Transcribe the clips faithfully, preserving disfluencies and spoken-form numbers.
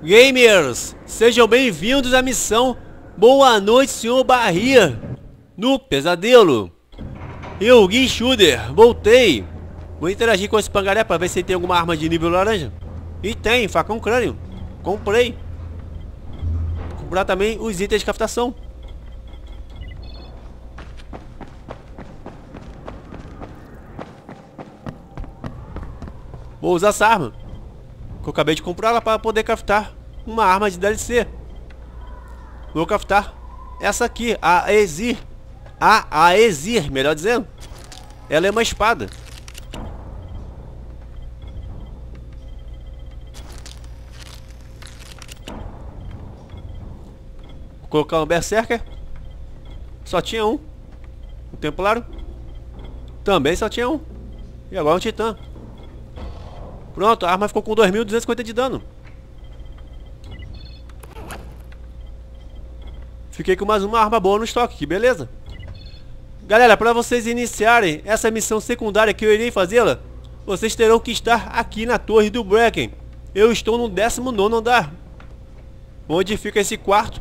Gamers, sejam bem-vindos à missão Boa Noite, senhor Barrier. No pesadelo, eu, Gui Shooter, voltei. Vou interagir com esse pangaré para ver se ele tem alguma arma de nível laranja. E tem, facão crânio. Comprei. Comprar também os itens de captação. Vou usar essa arma, que eu acabei de comprar ela para poder craftar uma arma de D L C. Vou craftar essa aqui, a Aesir. A Aesir, melhor dizendo. Ela é uma espada. Vou colocar um Berserker. Só tinha um. O Templário também só tinha um. E agora um Titã. Pronto, a arma ficou com dois mil duzentos e cinquenta de dano. Fiquei com mais uma arma boa no estoque, que beleza. Galera, para vocês iniciarem essa missão secundária que eu irei fazê-la, vocês terão que estar aqui na torre do Bracken. Eu estou no décimo nono andar, onde fica esse quarto.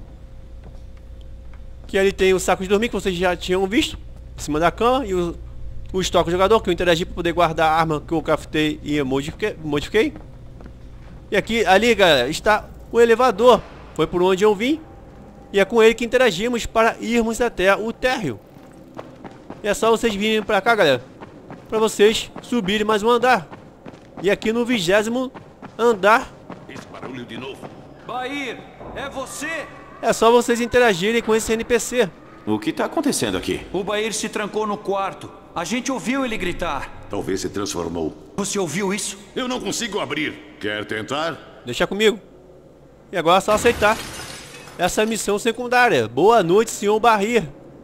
Que ali tem o saco de dormir, que vocês já tinham visto, em cima da cama. E o, o estoque do jogador, que eu interagi para poder guardar a arma que eu craftei e modifiquei, modifiquei. E aqui, ali galera, está o elevador. Foi por onde eu vim. E é com ele que interagimos para irmos até o térreo. E é só vocês virem para cá, galera, para vocês subirem mais um andar. E aqui no vigésimo andar, esse barulho de novo. Bahir, é você? É só vocês interagirem com esse N P C. O que tá acontecendo aqui? O Bahir se trancou no quarto. A gente ouviu ele gritar. Talvez se transformou. Você ouviu isso? Eu não consigo abrir. Quer tentar? Deixa comigo. E agora é só aceitar essa missão secundária. Boa noite, senhor Barrier.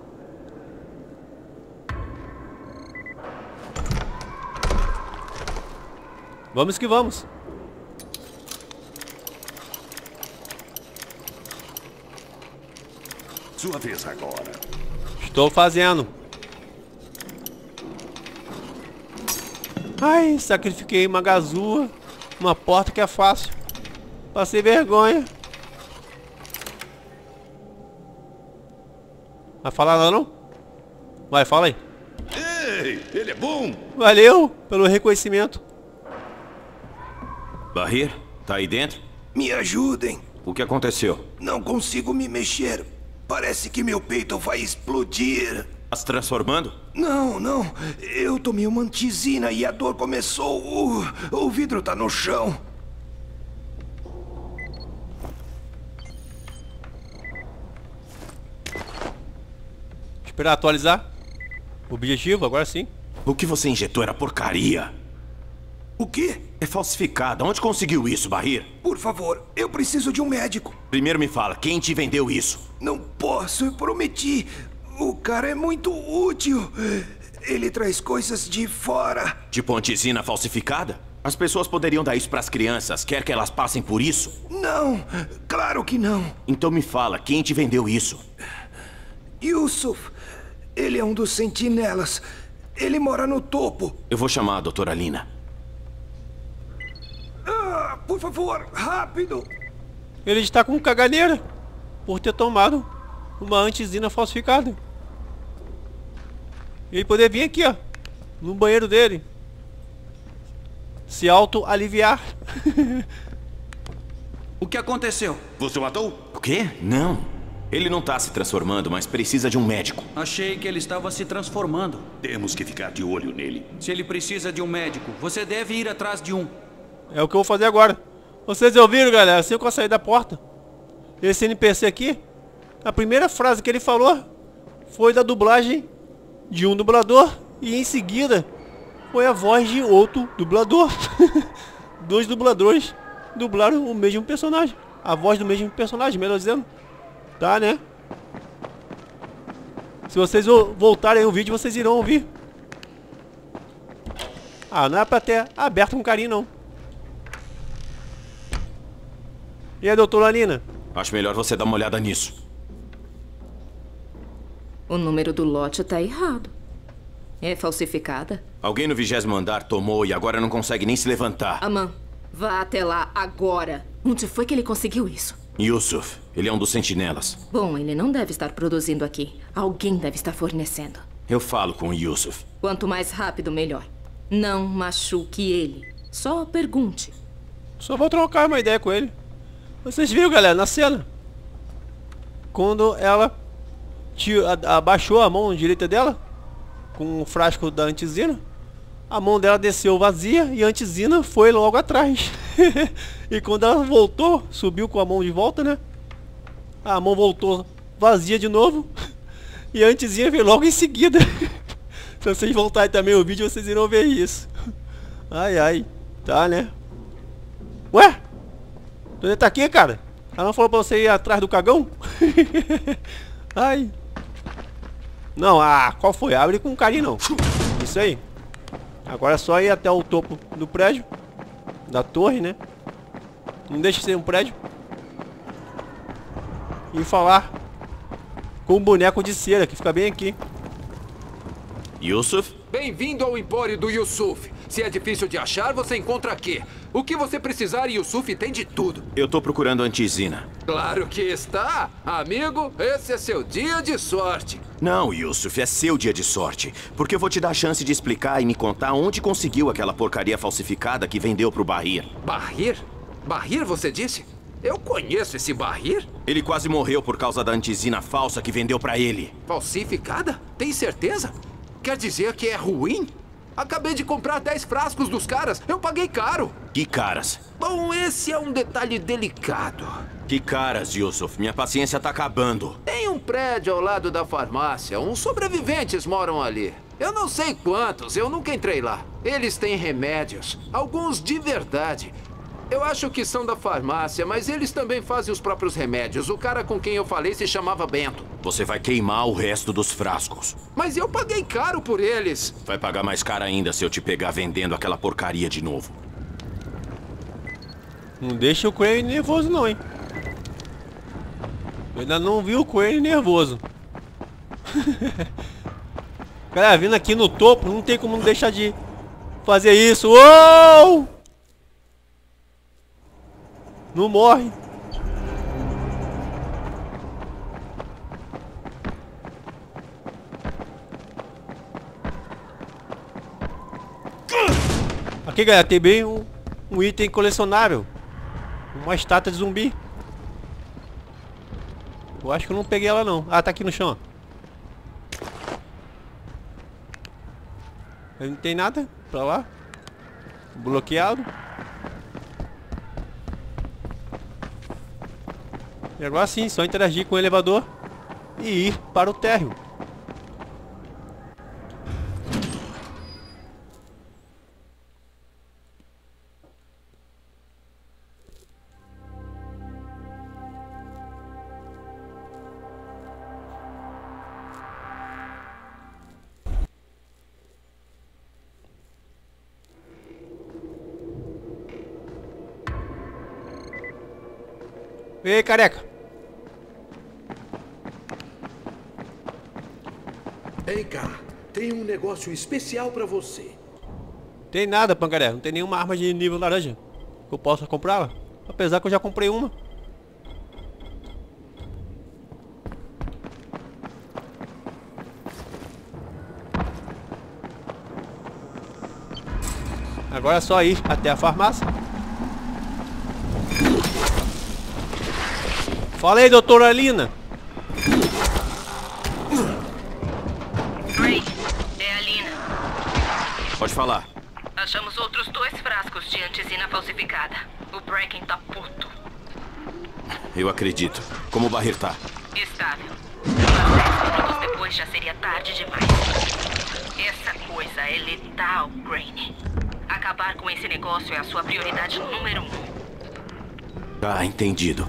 Vamos que vamos. Sua vez agora. Estou fazendo. Ai, sacrifiquei uma gazua. Uma porta que é fácil. Passei vergonha. Vai falar nada não? Vai, fala aí. Ei, ele é bom. Valeu pelo reconhecimento. Barrier, tá aí dentro? Me ajudem. O que aconteceu? Não consigo me mexer. Parece que meu peito vai explodir. Tá se transformando? Não, não. Eu tomei uma antizina e a dor começou. O, o vidro tá no chão. Esperar atualizar. Objetivo, agora sim. O que você injetou era porcaria. O quê? É falsificado. Onde conseguiu isso, Barrier? Por favor, eu preciso de um médico. Primeiro me fala, quem te vendeu isso? Não posso, eu prometi. O cara é muito útil. Ele traz coisas de fora. Tipo antizina falsificada? As pessoas poderiam dar isso pras crianças. Quer que elas passem por isso? Não, claro que não. Então me fala, quem te vendeu isso? Yusuf. Ele é um dos sentinelas. Ele mora no topo. Eu vou chamar a doutora Lina. Ah, por favor, rápido. Ele está com caganeira por ter tomado uma antizina falsificada. Ele poderia vir aqui, ó, no banheiro dele, se auto-aliviar. O que aconteceu? Você matou? O quê? Não. Ele não tá se transformando, mas precisa de um médico. Achei que ele estava se transformando. Temos que ficar de olho nele. Se ele precisa de um médico, você deve ir atrás de um. É o que eu vou fazer agora. Vocês ouviram, galera? Assim que eu sair da porta, esse N P C aqui, a primeira frase que ele falou foi da dublagem de um dublador. E em seguida foi a voz de outro dublador. Dois dubladores dublaram o mesmo personagem. A voz do mesmo personagem, melhor dizendo. Tá, né? Se vocês voltarem o vídeo, vocês irão ouvir. Ah, não é pra ter aberto com carinho, não. E aí, doutora Lina? Acho melhor você dar uma olhada nisso. O número do lote tá errado. É falsificada? Alguém no vigésimo andar tomou e agora não consegue nem se levantar. Aman, Vá até lá agora. Onde foi que ele conseguiu isso? Yusuf, ele é um dos sentinelas. Bom, ele não deve estar produzindo aqui. Alguém deve estar fornecendo. Eu falo com o Yusuf. Quanto mais rápido, melhor. Não machuque ele. Só pergunte. Só vou trocar uma ideia com ele. Vocês viram, galera, na cena? Quando ela tira, a, abaixou a mão direita dela com o frasco da antizina, a mão dela desceu vazia e a antizina foi logo atrás. E quando ela voltou, subiu com a mão de volta, né? A mão voltou vazia de novo. E a antizina veio logo em seguida. Se vocês voltarem também o vídeo, vocês irão ver isso. Ai, ai. Tá, né? Ué? Você tá aqui, cara? Ela não falou pra você ir atrás do cagão? Ai. Não, ah, qual foi? Abre com carinho, não. Isso aí. Agora é só ir até o topo do prédio. Da torre, né? Não deixa de ser um prédio. E falar com um boneco de cera que fica bem aqui. Yusuf? Bem-vindo ao Empório do Yusuf. Se é difícil de achar, você encontra aqui. O que você precisar, Yusuf tem de tudo. Eu tô procurando antizina. Claro que está. Amigo, esse é seu dia de sorte. Não, Yusuf, é seu dia de sorte. Porque eu vou te dar a chance de explicar e me contar onde conseguiu aquela porcaria falsificada que vendeu pro Bahir. Bahir? Bahir, você disse? Eu conheço esse Bahir? Ele quase morreu por causa da antizina falsa que vendeu pra ele. Falsificada? Tem certeza? Quer dizer que é ruim? Acabei de comprar dez frascos dos caras. Eu paguei caro. Que caras? Bom, esse é um detalhe delicado. Que caras, Yusuf? Minha paciência tá acabando. Tem um prédio ao lado da farmácia. Uns sobreviventes moram ali. Eu não sei quantos, eu nunca entrei lá. Eles têm remédios, alguns de verdade. Eu acho que são da farmácia, mas eles também fazem os próprios remédios. O cara com quem eu falei se chamava Bento. Você vai queimar o resto dos frascos. Mas eu paguei caro por eles. Vai pagar mais caro ainda se eu te pegar vendendo aquela porcaria de novo. Não deixa o Crane nervoso não, hein? Eu ainda não vi o Crane nervoso. Cara, vindo aqui no topo, não tem como não deixar de fazer isso. Uou! Não morre. Aqui, galera, tem bem um, um item colecionável. Uma estátua de zumbi. Eu acho que eu não peguei ela não. Ah, tá aqui no chão. Aí não tem nada pra lá. Bloqueado. E agora sim, só interagir com o elevador e ir para o térreo. Ei, careca. Vem cá, tem um negócio especial pra você. Tem nada, pancaré. Não tem nenhuma arma de nível laranja que eu possa comprá-la. Apesar que eu já comprei uma. Agora é só ir até a farmácia. Fala aí, doutora Alina. Ray, é a Alina. Pode falar. Achamos outros dois frascos de antizina falsificada. O Bracken tá puto. Eu acredito. Como o Bahir tá? Estável. Mas dez minutos depois já seria tarde demais. Essa coisa é letal, Crane. Acabar com esse negócio é a sua prioridade número um. Tá, entendido.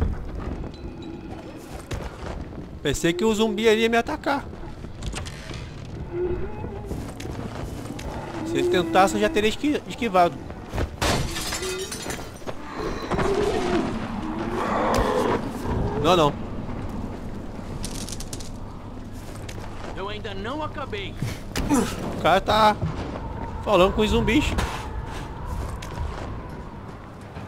Pensei que o zumbi ali ia me atacar. Se ele tentasse, eu já teria esqui esquivado. Não, não. Eu ainda não acabei. O cara tá falando com os zumbis.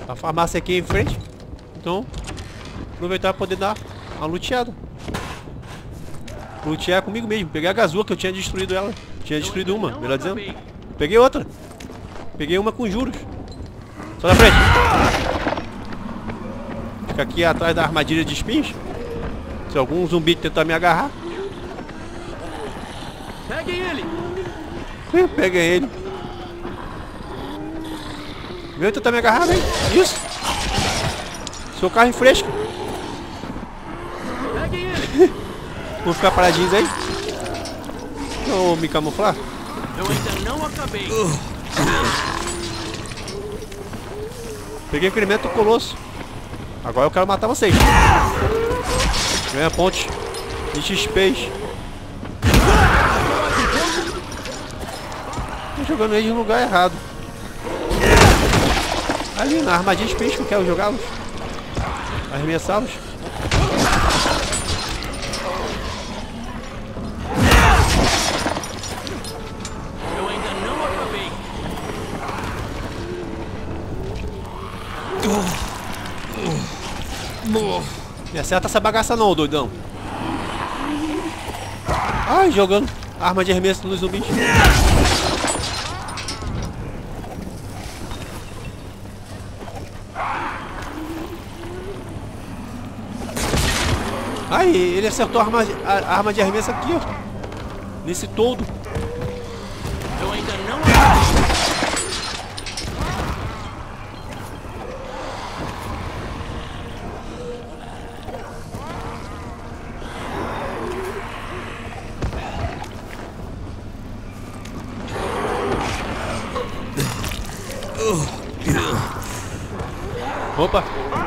A farmácia aqui em frente. Então, aproveitar pra poder dar uma luteada. Lutear comigo mesmo. Peguei a gazua que eu tinha destruído ela. Tinha destruído uma, melhor dizendo. Peguei outra. Peguei uma com juros. Só na frente. Fica aqui atrás da armadilha de espinhos. Se algum zumbi tentar me agarrar. Peguem ele! Peguem ele. Vem tentar me agarrar, vem. Isso. Seu carro fresco. Peguem ele! Vou ficar paradinhos aí. Vou me camuflar. Eu ainda não acabei. Peguei ferimento do colosso. Agora eu quero matar vocês. Ganha ponte de X P. Tô jogando eles no lugar errado. Ali na armadilha de peixe que eu quero jogá-los. Arremessá-los. Eu ainda não acabei. Me acerta essa bagaça não, doidão. Ai, jogando arma de arremesso nos zumbis. Ai, ele acertou a arma, a arma de arremesso aqui, ó. Nesse todo. Eu ainda não acabei. Opa!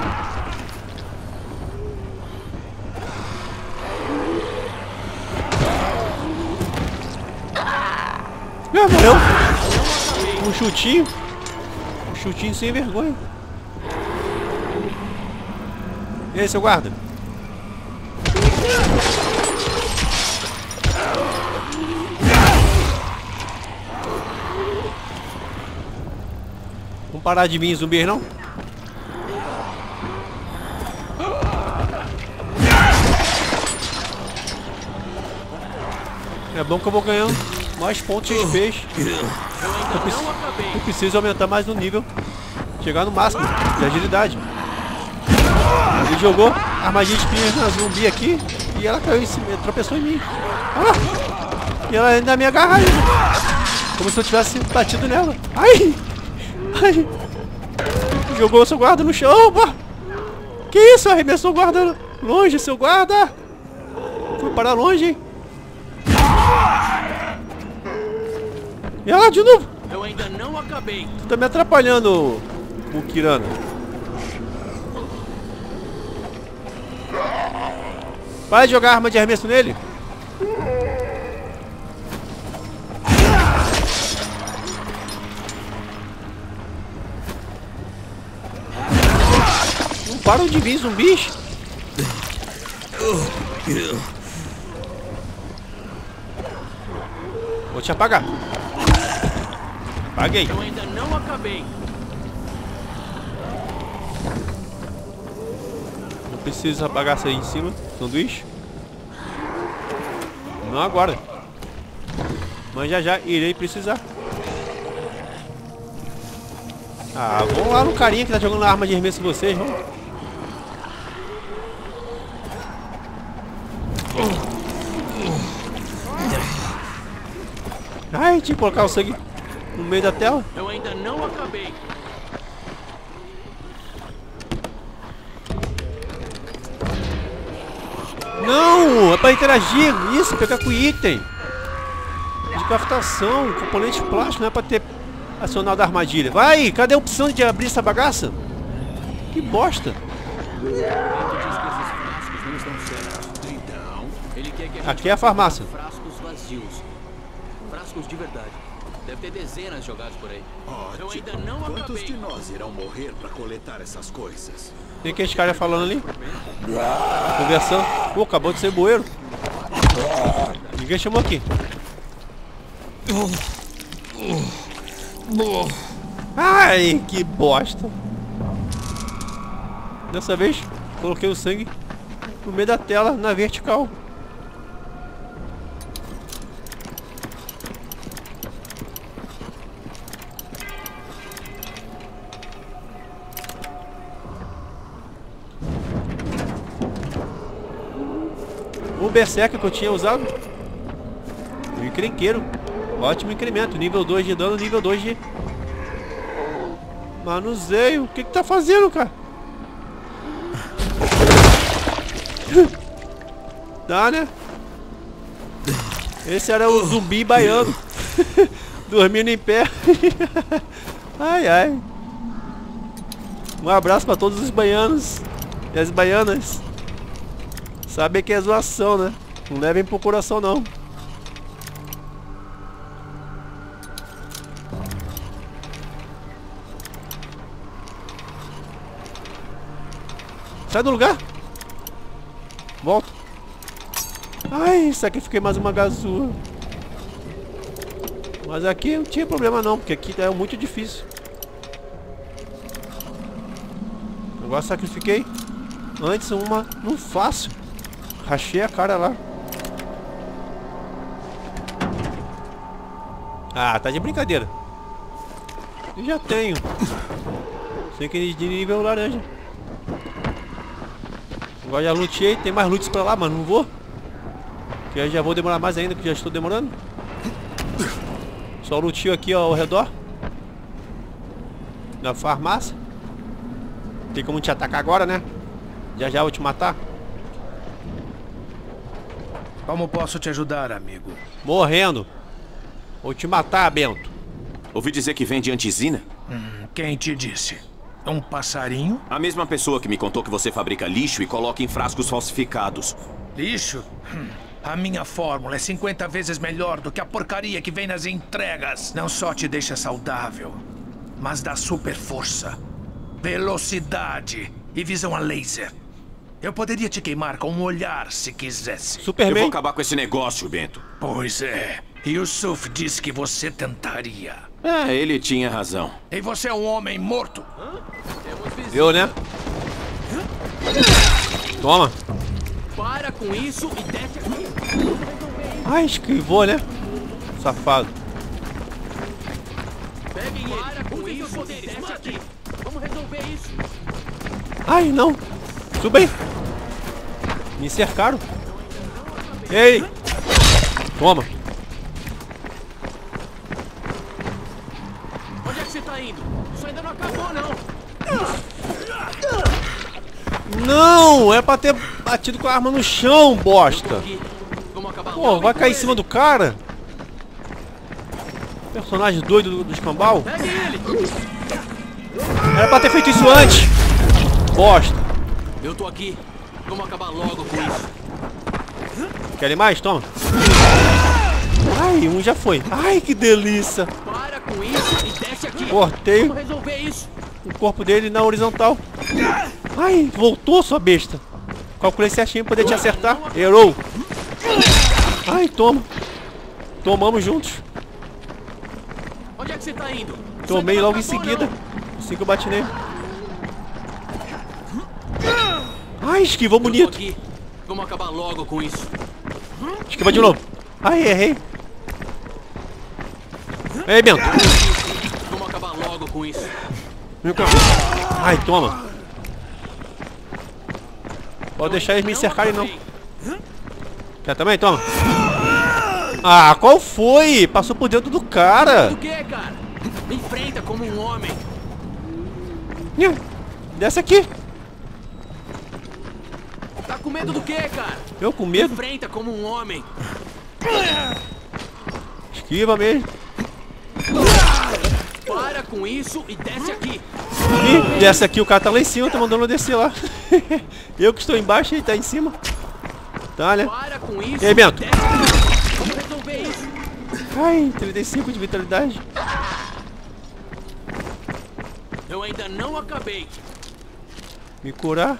Ah, morreu! Um chutinho. Um chutinho sem vergonha. E aí, seu guarda? Vamos parar de vir zumbir, não? É bom que eu vou ganhando mais pontos de X P. Eu, preciso, eu preciso aumentar mais o nível. Chegar no máximo de agilidade. Ele jogou armadilha de espinhas na zumbi aqui e ela caiu em cima, tropeçou em mim. Ah! E ela ainda me agarra ainda. Como se eu tivesse batido nela. Ai! Ai! Jogou seu guarda no chão. Opa! Que isso? Arremessou o guarda longe, seu guarda! Fui para longe, hein? E ela de novo! Eu ainda não acabei. Tu tá me atrapalhando, o Kirana. Vai jogar arma de arremesso nele. Não param de vir zumbis. Vou te apagar. Apaguei. Eu ainda não acabei. Não precisa apagar isso aí em cima, sanduíche. Não agora. Mas já já irei precisar. Ah, vamos lá no carinha que tá jogando a arma de arremesso em vocês, vamos. Ai, tinha que colocar o sangue no meio da tela. Eu ainda não acabei. Não, é pra interagir. Isso, pegar com item de craftação, componente plástico, não é pra ter acionado a armadilha. Vai, cadê a opção de abrir essa bagaça? Que bosta. Aqui é a farmácia. Frascos vazios. Frascos de verdade. Deve ter dezenas jogados por aí. Eu ainda não Quantos acabei. de nós irão morrer para coletar essas coisas? Tem que esse cara falando ali. Conversando. Pô, acabou de ser bueiro. Ninguém chamou aqui. Ai, que bosta. Dessa vez, coloquei o sangue no meio da tela, na vertical. O Berserker que eu tinha usado. O encrenqueiro. Ótimo incremento. Nível dois de dano, nível dois de manuseio. O que que tá fazendo, cara? Tá, né? Esse era o zumbi baiano. Dormindo em pé. Ai, ai. Um abraço pra todos os baianos e as baianas. Sabem que é zoação, né? Não levem pro coração, não. Sai do lugar. Volta. Ai, sacrifiquei mais uma gazua. Mas aqui não tinha problema não, porque aqui é muito difícil. Agora sacrifiquei antes uma no fácil. Rachei a cara lá. Ah, tá de brincadeira. Eu já tenho. Sei que de nível laranja. Agora já lutei, tem mais lutes pra lá, mas não vou. Porque eu já vou demorar mais ainda, que já estou demorando. Só lutei aqui ó, ao redor. Na farmácia. Tem como te atacar agora, né? Já já vou te matar. Como posso te ajudar, amigo? Morrendo. Vou te matar, Bento. Ouvi dizer que vende antizina? Hum, quem te disse? Um passarinho? A mesma pessoa que me contou que você fabrica lixo e coloca em frascos falsificados. Lixo? Hum, a minha fórmula é cinquenta vezes melhor do que a porcaria que vem nas entregas. Não só te deixa saudável, mas dá super força, velocidade e visão a laser. Eu poderia te queimar com um olhar se quisesse. Superman. Eu vou acabar com esse negócio, Bento. Pois é. Yusuf disse que você tentaria. É, ele tinha razão. E você é um homem morto. Eu, né? Toma. Para com isso e desce aqui. Ai, esquivou, né? Safado. Peguem ele. Para com isso e desce aqui. Vamos resolver isso. Ai, não. Suba aí. Me cercaram. Ei. Toma. Onde é que você tá indo? Isso ainda não acabou, não. Não, é pra ter batido com a arma no chão, bosta. Vamos acabar. Pô, vai cair em cima do cara. Personagem doido do, do escambau. Pegue ele. Era pra ter feito isso antes. Bosta. Eu tô aqui. Vamos acabar logo com isso. Querem mais? Toma. Ai, um já foi. Ai, que delícia. Para com isso e desce aqui. Cortei Vamos resolver isso. o corpo dele na horizontal. Ai, voltou, sua besta. Calculei certinho pra poder te acertar. Errou. Ai, toma. Tomamos juntos. Onde é que você tá indo? Tomei Isso ainda não logo em acabou, seguida. não. Assim que eu bati nele. Ai, esquivou Eu tô bonito. aqui. Vamos acabar logo com isso. Esquiva de novo. Ai, errei. Ei, Bento. Vamos acabar logo com isso. Vem cá. Ai, toma. Pode deixar eles me cercarem, não. Quer também? Toma. Ah, qual foi? Passou por dentro do cara. Do que, cara? Me enfrenta como um homem. Desce aqui. Tá com medo do que, cara? Eu com Me medo. enfrenta como um homem. Esquiva mesmo. Para com isso e desce aqui. Ih, desce aqui, o cara tá lá em cima, tá mandando eu descer lá. Eu que estou embaixo e ele tá em cima. Tá, né? Para com isso E aí, Bento? desce aqui. Vamos resolver isso. Ai, trinta e cinco de vitalidade. Eu ainda não acabei. Me curar.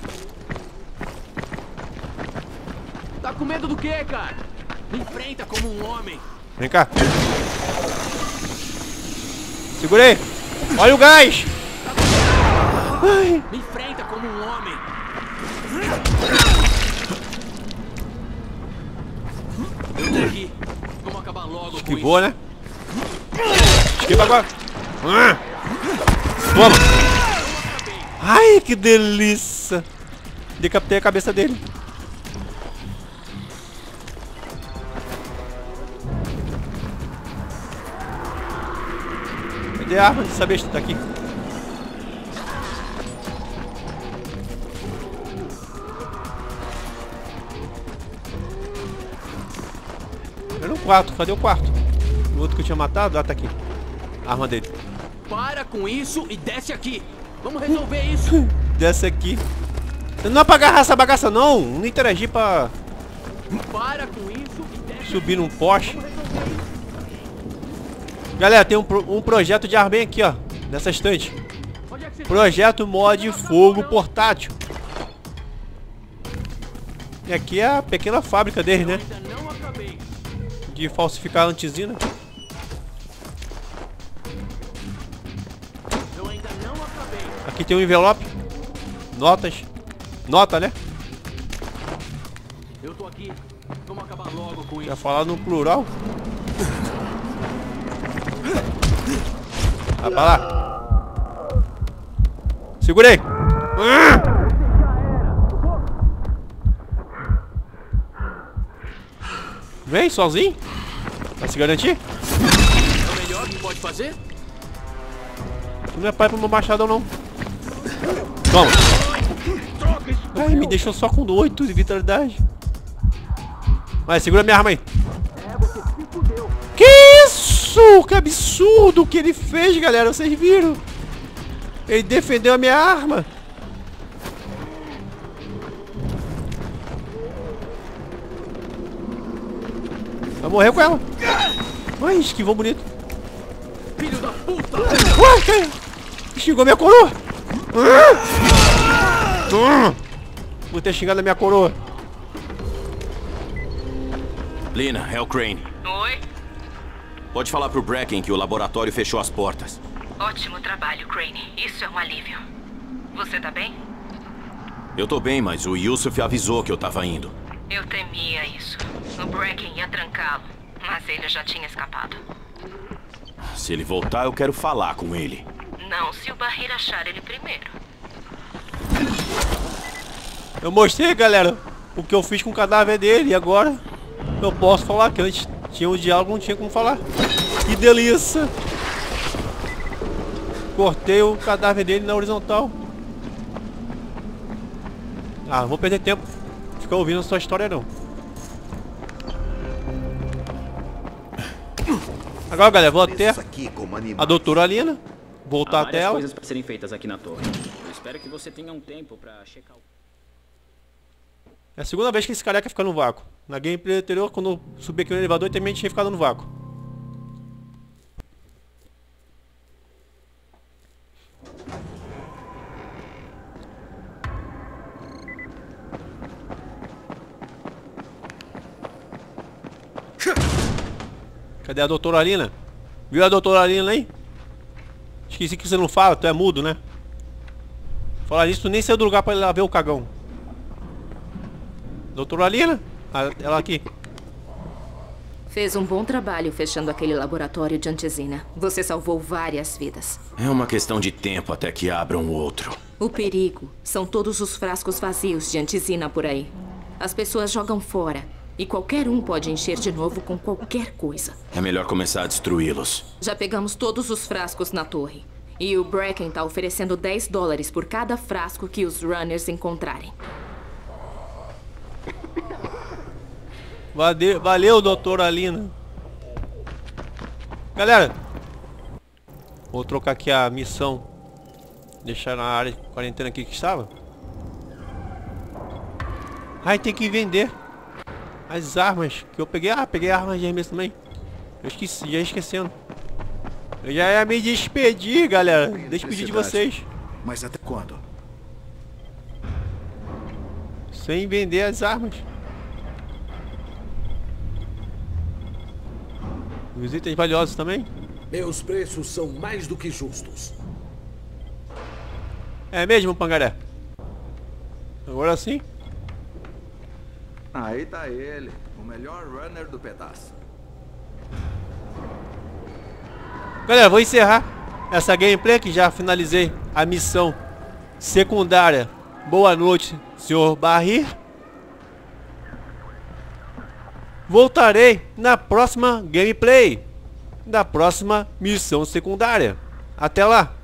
Tá com medo do que, cara? Me enfrenta como um homem. Vem cá. Segura aí. Olha o gás. Ai, Me enfrenta como um Esquivou, né? Esquiva agora. Ah. Toma. Ai, que delícia. Decapitei a cabeça dele. Cadê a arma dessa besta? Tá aqui. Era um quarto. Cadê o quarto? O outro que eu tinha matado? Ah, tá aqui. A arma dele. Para com isso e desce aqui. Vamos resolver isso. Desce aqui. Não é pra agarrar essa bagaça não. Não interagir pra... Para com isso e desce subir num poste. Galera, tem um, pro... um projeto de arma bem aqui, ó. Nessa estante. Projeto mod fogo portátil. E aqui é a pequena fábrica dele, né? De falsificar antizina. Aqui tem um envelope. Notas. Nota, né? Eu tô aqui. Vamos acabar logo com isso. Já falar no plural. Vai pra lá. Segurei. Vem, sozinho. Vai se garantir? É o melhor que pode fazer? Tu não é pai pro meu machadão, não. Toma. Ai, me deixou só com oito de vitalidade. Vai, segura minha arma aí. Que isso? Que absurdo que ele fez, galera. Vocês viram? Ele defendeu a minha arma. Vai morrer com ela. Ai, esquivou bonito. Filho da puta! Uai, caiu. Xingou minha coroa. Vou ter xingado a minha coroa. Lina, é o Crane. Oi? Pode falar pro Bracken que o laboratório fechou as portas. Ótimo trabalho, Crane. Isso é um alívio. Você tá bem? Eu tô bem, mas o Yusuf avisou que eu tava indo. Eu temia isso. O Bracken ia trancá-lo, mas ele já tinha escapado. Se ele voltar, eu quero falar com ele. Não, se o Barreira achar ele primeiro. Eu mostrei, galera, o que eu fiz com o cadáver dele e agora eu posso falar, que antes tinha um diálogo, não tinha como falar. Que delícia! Cortei o cadáver dele na horizontal. Ah, não vou perder tempo ficar ouvindo a sua história não. Agora, galera, vou até a doutora Lina, voltar até ela. Coisas para serem feitas aqui na torre. Eu espero que você tenha um tempo para checar o... É a segunda vez que esse careca fica no vácuo. Na gameplay anterior, quando eu subi aqui no elevador, também tinha ficado no vácuo. Cadê a doutora Lina? Viu a doutora Lina aí? Esqueci que você não fala, tu é mudo, né? Falar nisso, tu nem saiu do lugar pra ir lá ver o cagão. Doutora Lina? Ela aqui. Fez um bom trabalho fechando aquele laboratório de antizina. Você salvou várias vidas. É uma questão de tempo até que abram outro. O perigo são todos os frascos vazios de antizina por aí. As pessoas jogam fora. E qualquer um pode encher de novo com qualquer coisa. É melhor começar a destruí-los. Já pegamos todos os frascos na torre. E o Bracken tá oferecendo dez dólares por cada frasco que os runners encontrarem. Valeu, valeu, doutora Lina. Galera, vou trocar aqui a missão. Deixar na área de quarentena aqui que estava. Ai, tem que vender as armas que eu peguei. Ah, peguei armas de arremesso também. Eu esqueci, já esquecendo. Eu já ia me despedir, galera. Despedir de vocês. Mas até quando? Sem vender as armas. Os itens valiosos também. Meus preços são mais do que justos. É mesmo, Pangaré? Agora sim. Aí tá ele, o melhor runner do pedaço. Galera, vou encerrar essa gameplay aqui. Já finalizei a missão secundária. Boa noite, senhor Barry. Voltarei na próxima gameplay da próxima missão secundária. Até lá!